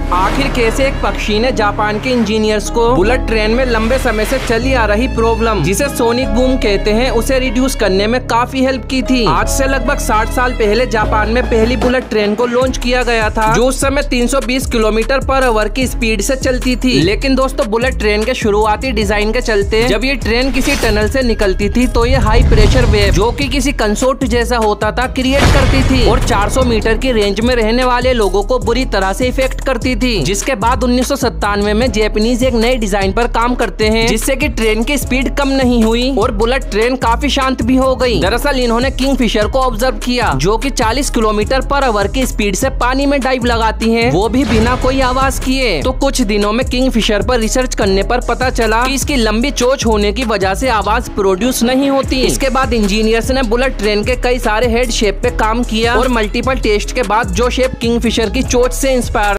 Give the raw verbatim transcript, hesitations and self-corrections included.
आखिर कैसे एक पक्षी ने जापान के इंजीनियर्स को बुलेट ट्रेन में लंबे समय से चली आ रही प्रॉब्लम जिसे सोनिक बूम कहते हैं उसे रिड्यूस करने में काफी हेल्प की थी। आज से लगभग साठ साल पहले जापान में पहली बुलेट ट्रेन को लॉन्च किया गया था, जो उस समय तीन सौ बीस किलोमीटर पर आवर की स्पीड से चलती थी। लेकिन दोस्तों, बुलेट ट्रेन के शुरुआती डिजाइन के चलते जब ये ट्रेन किसी टनल से निकलती थी तो ये हाई प्रेशर वेव, जो कि किसी कंसोर्ट जैसा होता था, क्रिएट करती थी और चार सौ मीटर की रेंज में रहने वाले लोगों को बुरी तरह से इफेक्ट करती थी। जिसके बाद उन्नीस सौ सत्तानवे में जैपनीज एक नए डिजाइन पर काम करते हैं, जिससे कि ट्रेन की स्पीड कम नहीं हुई और बुलेट ट्रेन काफी शांत भी हो गई। दरअसल इन्होंने किंगफिशर को ऑब्जर्व किया, जो कि चालीस किलोमीटर पर आवर की स्पीड से पानी में डाइव लगाती हैं, वो भी बिना कोई आवाज किए। तो कुछ दिनों में किंगफिशर पर रिसर्च करने पर पता चला कि इसकी लंबी चोंच होने की वजह से आवाज प्रोड्यूस नहीं होती। इसके बाद इंजीनियर्स ने बुलेट ट्रेन के कई सारे हेड शेप पे काम किया और मल्टीपल टेस्ट के बाद जो शेप किंगफिशर की चोंच से इंस्पायर